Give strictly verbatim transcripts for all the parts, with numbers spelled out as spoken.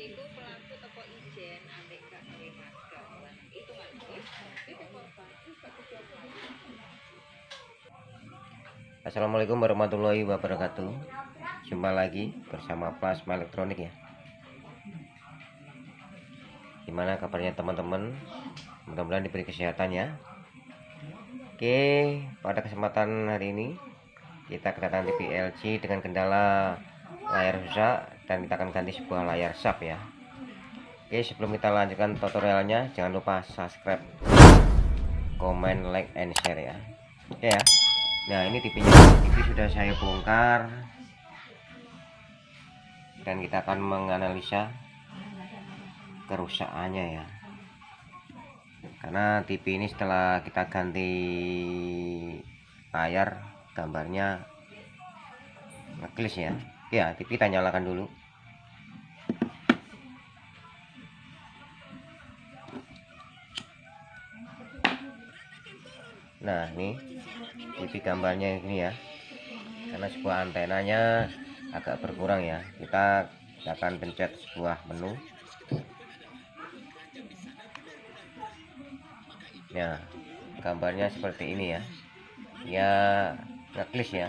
Assalamualaikum warahmatullahi wabarakatuh. Jumpa lagi bersama Plasma Elektronik ya. Gimana kabarnya teman-teman? Mudah-mudahan diberi kesehatan ya. Oke, pada kesempatan hari ini kita kedatangan T V L G dengan kendala layar rusak dan kita akan ganti sebuah layar sub ya. Oke, sebelum kita lanjutkan tutorialnya, jangan lupa subscribe, comment, like, and share ya. Oke ya. Nah, ini T V-nya T V sudah saya bongkar dan kita akan menganalisa kerusakannya ya. Karena T V ini setelah kita ganti layar, gambarnya ngeklis ya. Ya, T V kita nyalakan dulu. Nah, ini T V gambarnya ini ya. Karena sebuah antenanya agak berkurang ya. Kita akan pencet sebuah menu. Ya, gambarnya seperti ini ya. Ya, ngeklis ya.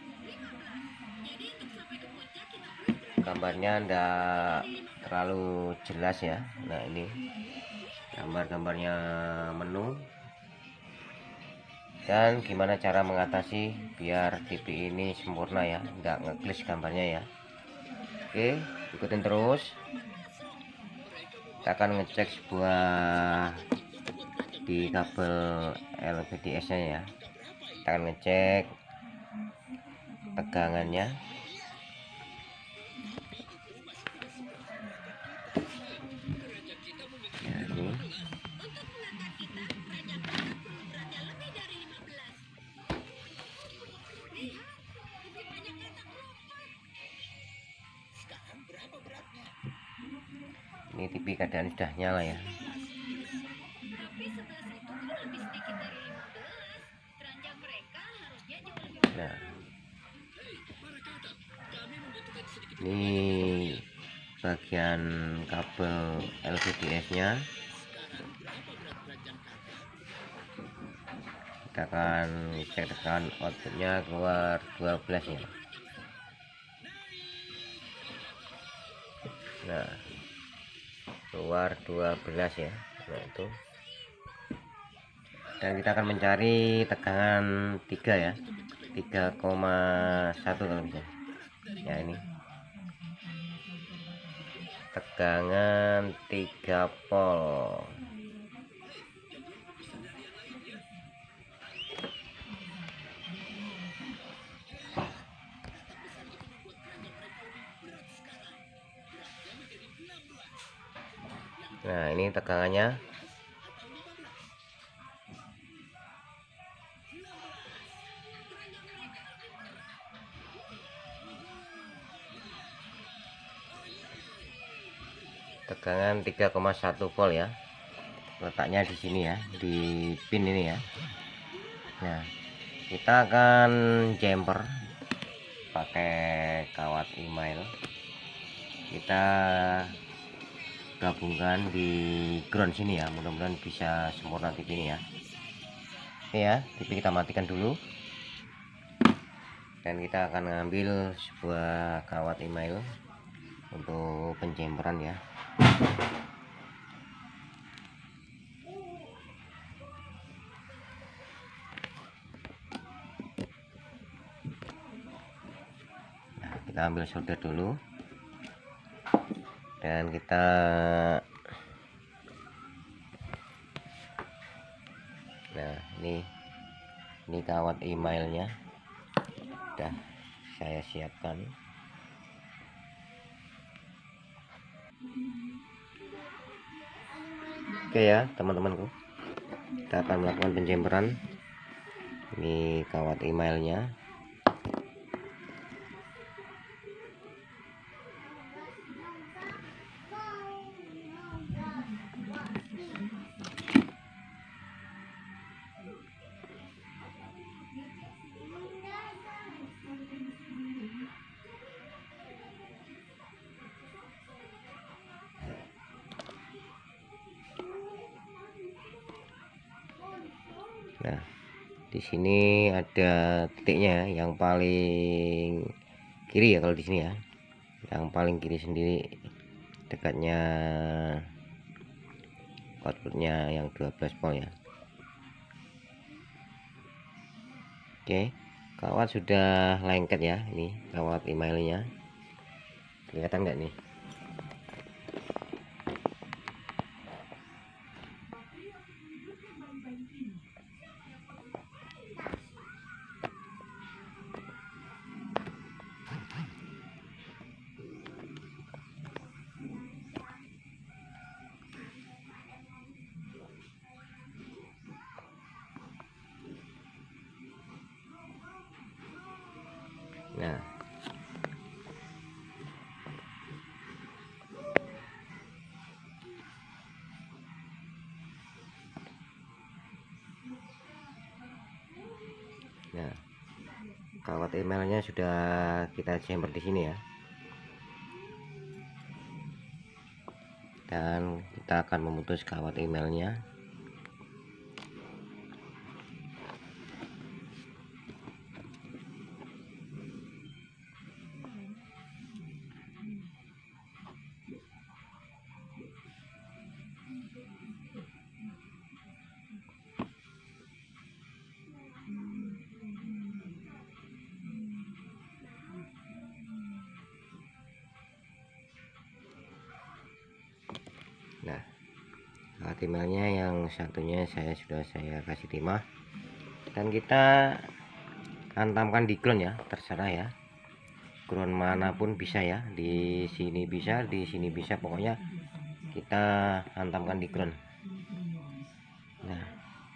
Gambarnya ndak terlalu jelas ya. Nah, ini gambar-gambarnya menu. Dan gimana cara mengatasi biar T V ini sempurna ya, nggak ngeklis gambarnya ya. Oke, ikutin terus. Kita akan ngecek sebuah di kabel L V D S nya ya. Kita akan ngecek tegangannya. Ya, ini. Ini T V keadaan sudah nyala ya. Nah, ini bagian kabel L V D S nya. Kita akan cek tekan outputnya keluar dua belas ya. Nah, keluar dua belas ya. Nah, itu. Dan kita akan mencari tegangan tiga ya. tiga koma satu kalau bisa. Ya, ini. Tegangan tiga volt. Nah, ini tegangannya. Tegangan tiga koma satu volt ya. Letaknya di sini ya, di pin ini ya. Nah, kita akan jumper pakai kawat email. Kita gabungkan di ground sini ya, mudah-mudahan bisa sempurna T V ini ya. Oke ya, T V kita matikan dulu dan kita akan mengambil sebuah kawat email untuk penjemperan ya. Nah, kita ambil solder dulu dan kita nah ini ini kawat emailnya udah saya siapkan. Oke ya teman-temanku, kita akan melakukan penjemperan. Ini kawat emailnya. Nah, di sini ada titiknya yang paling kiri ya, kalau di sini ya, yang paling kiri sendiri dekatnya outputnya yang dua belas volt ya. Oke, kawat sudah lengket ya, ini kawat emailnya, kelihatan nggak nih? Nah, nah kawat emailnya sudah kita jemper di sini ya, dan kita akan memutus kawat emailnya. Nah, kawat emailnya yang satunya saya sudah saya kasih timah, dan kita hantamkan di ground ya, terserah ya, ground manapun bisa ya, di sini bisa, di sini bisa, pokoknya kita hantamkan di ground. Nah,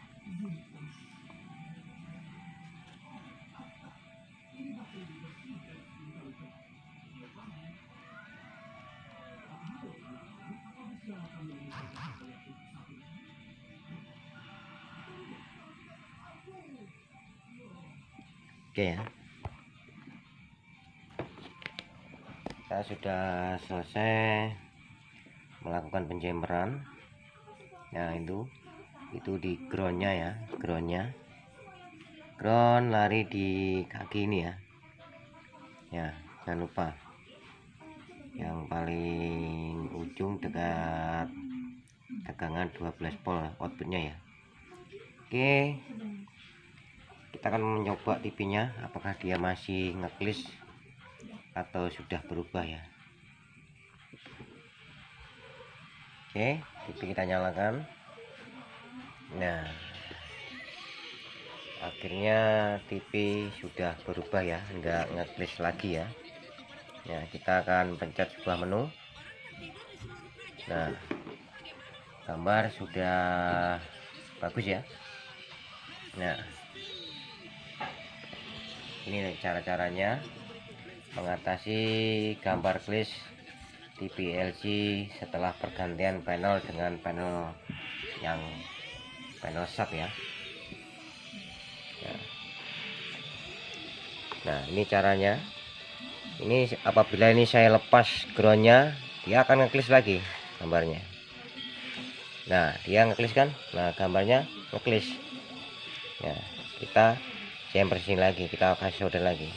oke ya, kita sudah selesai melakukan penjemperan. Nah, itu itu di groundnya ya, groundnya ground lari di kaki ini ya. Ya, jangan lupa yang paling ujung dekat tegangan dua belas volt outputnya ya. Oke, kita akan mencoba T V-nya apakah dia masih ngeklis atau sudah berubah ya. Oke, T V kita nyalakan. Nah, akhirnya T V sudah berubah ya, enggak ngeklis lagi ya. Ya, kita akan pencet sebuah menu. Nah, gambar sudah bagus ya. Nah, ini cara-caranya mengatasi gambar klis T V L G setelah pergantian panel dengan panel yang panel sub ya. Nah, ini caranya. Ini apabila ini saya lepas groundnya, dia akan ngeklis lagi gambarnya. Nah, dia ngeklis kan, nah gambarnya ngeklis. Nah, kita jemper sini lagi, kita kasih solder lagi.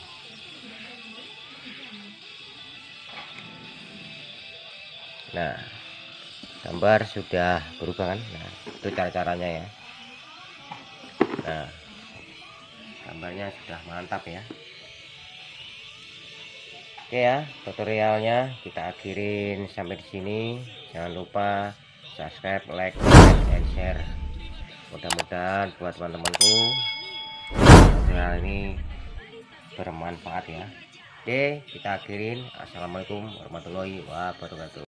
Nah, gambar sudah berubah kan. Nah, itu cara-caranya ya. Nah, gambarnya sudah mantap ya. Oke ya, tutorialnya kita akhirin sampai di sini. Jangan lupa subscribe, like, dan share. Mudah-mudahan buat teman-temanku tutorial ini bermanfaat ya. Oke, kita akhirin. Assalamualaikum warahmatullahi wabarakatuh.